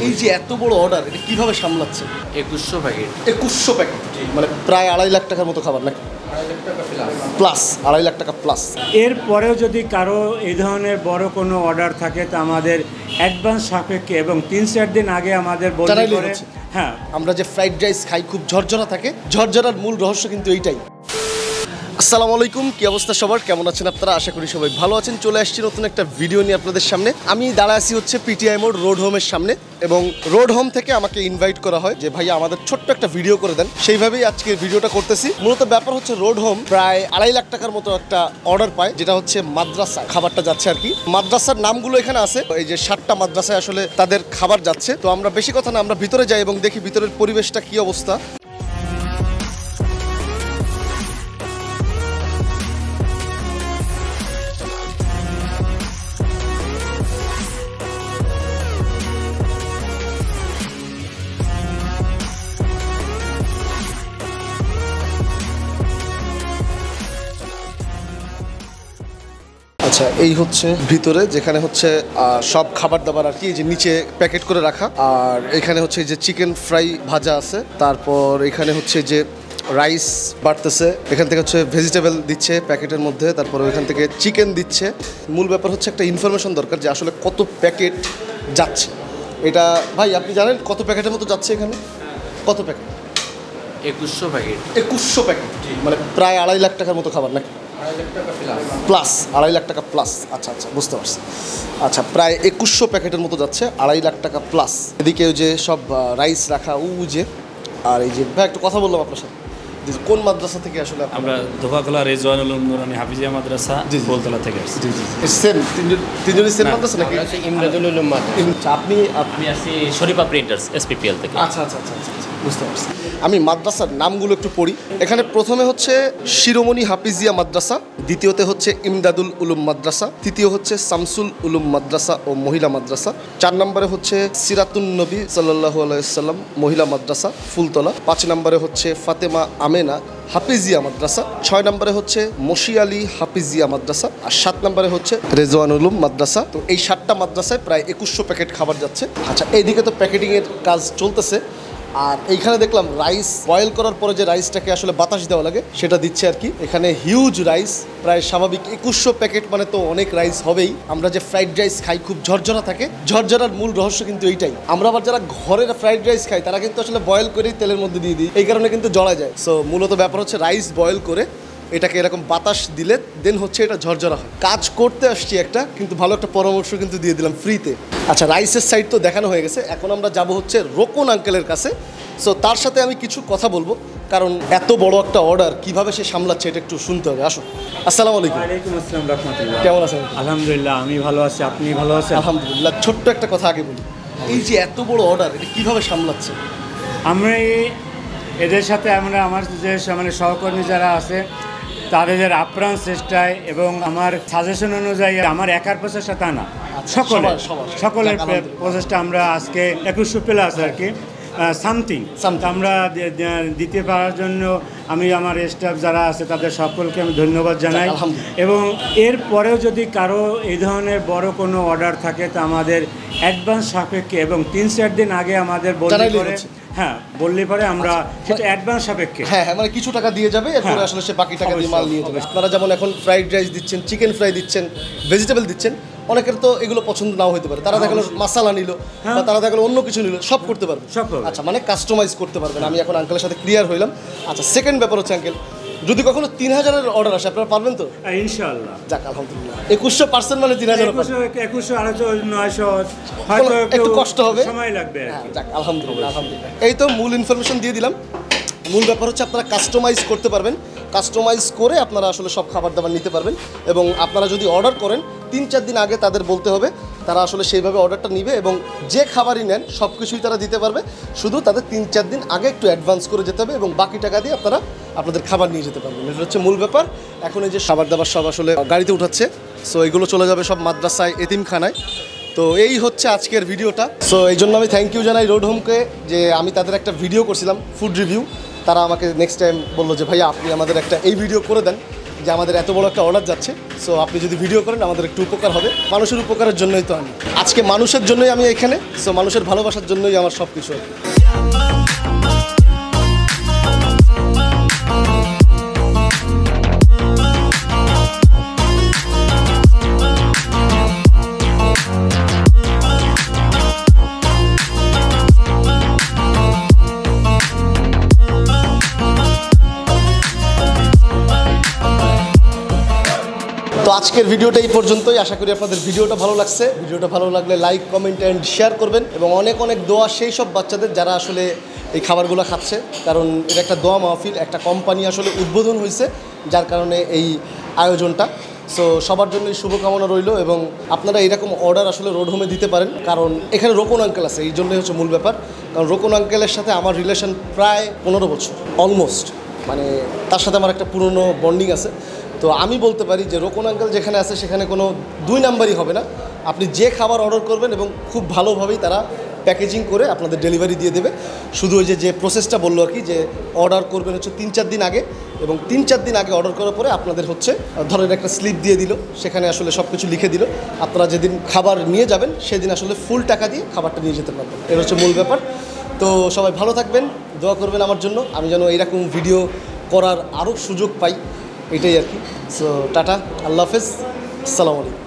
এই যে এত বড় অর্ডার, এটা কিভাবে সামলাচ্ছেন? 2100 প্যাকেট। 2100 প্যাকেট, মানে প্রায় 2.5 লাখ টাকার মতো খাবার নাকি? 2.5 লাখ টাকা প্লাস, 2.5 লাখ টাকা প্লাস। এরপরেও যদি কারো এই ধরনের বড় কোনো অর্ডার থাকে তো আমাদের অ্যাডভান্স সাপেক্ষে এবং 3-4 দিন আগে আমাদের বলতে পারে। হ্যাঁ, আমরা যে ফ্রাইড রাইস খাই খুব ঝরঝরা থাকে, ঝরঝরার মূল রহস্য কিন্তু এইটাই। আসসালামু আলাইকুম, কি অবস্থা সবার, কেমন আছেন আপনারা? আশা করি সবাই ভালো আছেন। চলে আসছি নতুন একটা ভিডিও নিয়ে আপনাদের সামনে। আমি দাঁড়ায় আছি হচ্ছে পিটিআই মোড় রোড হোমের সামনে, এবং রোড হোম থেকে আমাকে ইনভাইট করা হয় যে ভাইয়া আমাদের ছোট্ট একটা ভিডিও করে দেন। সেইভাবেই আজকে ভিডিওটা করতেছি। মূলত ব্যাপার হচ্ছে রোড হোম প্রায় 2.5 লাখ টাকার মতো একটা অর্ডার পায়, যেটা হচ্ছে মাদ্রাসা খাবারটা যাচ্ছে আর কি। মাদ্রাসার নামগুলো এখানে আছে, এই যে 7টা মাদ্রাসায় আসলে তাদের খাবার যাচ্ছে। তো আমরা বেশি কথা না, আমরা ভিতরে যাই এবং দেখি ভিতরের পরিবেশটা কি অবস্থা। আচ্ছা, এই হচ্ছে ভিতরে, যেখানে হচ্ছে সব খাবার দাবার আর কি, যে নিচে প্যাকেট করে রাখা। আর এখানে হচ্ছে যে চিকেন ফ্রাই ভাজা আছে, তারপর এখানে হচ্ছে যে রাইস বাড়তেছে, এখান থেকে হচ্ছে ভেজিটেবল দিচ্ছে প্যাকেটের মধ্যে, তারপর ওইখান থেকে চিকেন দিচ্ছে। মূল ব্যাপার হচ্ছে একটা ইনফরমেশন দরকার যে আসলে কত প্যাকেট যাচ্ছে। এটা ভাই আপনি জানেন কত প্যাকেটের মতো যাচ্ছে এখানে? কত প্যাকেট? 2100 প্যাকেট। 2100 প্যাকেট, মানে প্রায় 2.5 লাখ টাকার মতো খাবার নাকি? 2.5 লাখ টাকা প্লাস, 2.5 লাখ টাকা প্লাস। আচ্ছা আচ্ছা, বুঝতে পারছি। আচ্ছা, প্রায় 2100 প্যাকেটের মতো যাচ্ছে, 2.5 লাখ টাকা প্লাস। এদিকে ওই যে সব রাইস রাখা যে, আর এই যে ভাই একটু কথা বললাম আপনার সাথে, কোন মাদ্রাসা থেকে আসলে? আমরা ধোকাকলা রেজওয়ানুল নুরানি হাফিজিয়া মাদ্রাসা ফুলতলা থেকে আসছি। জি জি, সেম তিনজনই সেম মাদ্রাসা নাকি? ইমদাদুল উলুম মাদ্রাসা। আপনি আসছি শরীফা প্রিন্টার্স এসপিপিএল থেকে। আচ্ছা আচ্ছা আচ্ছা আচ্ছা, বুঝতে পারছি। আমি মাদ্রাসার নামগুলো একটু পড়ি। এখানে প্রথমে হচ্ছে শিরোমণি হাফিজিয়া মাদ্রাসা, দ্বিতীয়তে হচ্ছে ইমদাদুল উলুম মাদ্রাসা, তৃতীয় হচ্ছে শামসুল উলুম মাদ্রাসা ও মহিলা মাদ্রাসা, 4 নম্বরে হচ্ছে সিরাতুন নবী সাল্লাল্লাহু আলাইহি সাল্লাম মহিলা মাদ্রাসা ফুলতলা, 5 নম্বরে হচ্ছে ফাতেমা আমেনা হাফিজিয়া মাদ্রাসা, 6 নম্বরে হচ্ছে মশি আলী হাফিজিয়া মাদ্রাসা, আর 7 নম্বরে হচ্ছে রেজওয়ানুল উলুম মাদ্রাসা। তো এই 7টা মাদ্রাসায় প্রায় 2100 প্যাকেট খাবার যাচ্ছে। আচ্ছা, এইদিকে তো প্যাকেটিংয়ের কাজ চলতেছে, আর এইখানে দেখলাম রাইস বয়েল করার পরে যে রাইসটাকে আসলে বাতাস দেওয়া লাগে সেটা দিচ্ছে আর কি। এখানে হিউজ রাইস, প্রায় স্বাভাবিক 2100 প্যাকেট মানে তো অনেক রাইস হবেই। আমরা যে ফ্রাইড রাইস খাই খুব ঝরঝরা থাকে, ঝরঝরার মূল রহস্য কিন্তু এইটাই। আমরা আবার যারা ঘরের ফ্রাইড রাইস খাই তারা কিন্তু আসলে বয়েল করেই তেলের মধ্যে দিয়ে দিই, এই কারণে কিন্তু জড়া যায়। সো মূলত ব্যাপার হচ্ছে রাইস বয়েল করে এটাকে এরকম বাতাস দিলে দেন হচ্ছে এটা ঝরঝরা হয়। কাজ করতে আসছি একটা, কিন্তু ভালো একটা পরামর্শ কিন্তু দিয়ে দিলাম ফ্রিতে। আচ্ছা, রাইসের সাইড তো দেখানো হয়ে গেছে, এখন আমরা যাব হচ্ছে রোকন আঙ্কেলের কাছে। সো তার সাথে আমি কিছু কথা বলবো, কারণ এত বড় একটা অর্ডার কিভাবে সে সামলাচ্ছে এটা একটু শুনতে হবে। আসো। আসসালামু আলাইকুম। ওয়ালাইকুম আসসালাম রাহমাতুল্লাহ। কেমন আছেন? আলহামদুলিল্লাহ, আমি ভালো আছি, আপনি ভালো আছেন? আলহামদুলিল্লাহ। ছোট্ট একটা কথা আগে বলি, এই যে এত বড় অর্ডার এটা কিভাবে সামলাচ্ছে? আমরা এদের সাথে আমার যে মানে সহকর্মী যারা আছে তাদের আপ্রাণ চেষ্টায় এবং আমার সাজেশন অনুযায়ী, আমার একার প্রচেষ্টা তা না, সকলের প্রচেষ্টা আমরা আজকে 2100 প্লাস আর কি সামথিং আমরা দিতে পারার জন্য আমি আমার স্টাফ যারা আছে তাদের সকলকে আমি ধন্যবাদ জানাই। এবং এরপরেও যদি কারো এই ধরনের বড় কোনো অর্ডার থাকে তো আমাদের অ্যাডভান্স সাপেক্ষে এবং 3-4 দিন আগে আমাদের বললে পরে, হ্যাঁ বললে পরে আমরা সেটা অ্যাডভান্স সাপেক্ষে, হ্যাঁ মানে কিছু টাকা দিয়ে যাবে, এরপরে আসলে সে বাকি টাকা দিয়ে মাল নিয়ে যাবে। আপনারা যেমন এখন ফ্রাইড রাইস দিচ্ছেন, চিকেন ফ্রাই দিচ্ছেন, ভেজিটেবল দিচ্ছেন, অনেকের তো এগুলো পছন্দ নাও হতে পারে, তারা দেখালো মাসালা নিল বা তারা দেখালো অন্য কিছু নিল, সব করতে পারবে। আচ্ছা, মানে কাস্টমাইজ করতে পারবেন। আমি এখন আঙ্কেলের সাথে ক্লিয়ার হইলাম। আচ্ছা, সেকেন্ড ব্যাপার হচ্ছে আঙ্কেল, যদি কখনো 3000-এর অর্ডার আসে আপনারা পারবেন তো? ইনশাআল্লাহ। যাক, আলহামদুলিল্লাহ। 2100% মানে 3000, 2100 আর 900 হয়তো একটু কষ্ট হবে, সময় লাগবে। যাক, আলহামদুলিল্লাহ। এই তো মূল ইনফরমেশন দিয়ে দিলাম। মূল ব্যাপার হচ্ছে আপনারা কাস্টমাইজ করতে পারবেন, কাস্টমাইজ করে আপনারা আসলে সব খাবার দাবার নিতে পারবেন। এবং আপনারা যদি অর্ডার করেন 3-4 দিন আগে তাদের বলতে হবে, তারা আসলে সেইভাবে অর্ডারটা নিবে এবং যে খাবারই নেন সব কিছুই তারা দিতে পারবে। শুধু তাদের 3-4 দিন আগে একটু অ্যাডভান্স করে যেতে হবে এবং বাকি টাকা দিয়ে আপনারা আপনাদের খাবার নিয়ে যেতে পারবেন। এটা হচ্ছে মূল ব্যাপার। এখন এই যে খাবার দাবার সব আসলে গাড়িতে উঠাচ্ছে, সো এগুলো চলে যাবে সব মাদ্রাসায়, এতিমখানায়। তো এই হচ্ছে আজকের ভিডিওটা। সো এই জন্য আমি থ্যাংক ইউ জানাই রোড হোমকে, যে আমি তাদের একটা ভিডিও করছিলাম ফুড রিভিউ, তারা আমাকে নেক্সট টাইম বললো যে ভাইয়া আপনি আমাদের একটা এই ভিডিও করে দেন, যে আমাদের এত বড় একটা অর্ডার যাচ্ছে, সো আপনি যদি ভিডিও করেন আমাদের একটু উপকার হবে। মানুষের উপকারের জন্যই তো আমি আজকে, মানুষের জন্যই আমি এখানে, সো মানুষের ভালোবাসার জন্যই আমার সব কিছু। তো আজকের ভিডিওটা এই পর্যন্তই। আশা করি আপনাদের ভিডিওটা ভালো লাগছে। ভিডিওটা ভালো লাগলে লাইক, কমেন্ট অ্যান্ড শেয়ার করবেন, এবং অনেক অনেক দোয়া সেই সব বাচ্চাদের যারা আসলে এই খাবারগুলো খাচ্ছে, কারণ এটা একটা দোয়া মাহফিল, একটা কোম্পানি আসলে উদ্বোধন হয়েছে, যার কারণে এই আয়োজনটা। সো সবার জন্যই শুভকামনা রইল, এবং আপনারা এরকম অর্ডার আসলে রোড হোমে দিতে পারেন, কারণ এখানে রোকন আঙ্কেল আছে, এই জন্যই হচ্ছে মূল ব্যাপার। কারণ রোকন আঙ্কেলের সাথে আমার রিলেশন প্রায় 15 বছর অলমোস্ট, মানে তার সাথে আমার একটা পুরনো বন্ডিং আছে। তো আমি বলতে পারি যে রোকন আঙ্কেল যেখানে আছে সেখানে কোনো 2 নাম্বারই হবে না। আপনি যে খাবার অর্ডার করবেন এবং খুব ভালোভাবেই তারা প্যাকেজিং করে আপনাদের ডেলিভারি দিয়ে দেবে। শুধু ওই যে প্রসেসটা বললো আর কি, যে অর্ডার করবেন হচ্ছে 3-4 দিন আগে, এবং 3-4 দিন আগে অর্ডার করার পরে আপনাদের হচ্ছে ধরেন একটা স্লিপ দিয়ে দিল, সেখানে আসলে সব কিছু লিখে দিল। আপনারা যেদিন খাবার নিয়ে যাবেন সেদিন আসলে ফুল টাকা দিয়ে খাবারটা নিয়ে যেতে পারবেন। এটা হচ্ছে মূল ব্যাপার। তো সবাই ভালো থাকবেন, দোয়া করবেন আমার জন্য, আমি যেন এইরকম ভিডিও করার আরও সুযোগ পাই, এটাই আর কি। সো টাটা, আল্লাহ হাফেজ, আসসালামু আলাইকুম।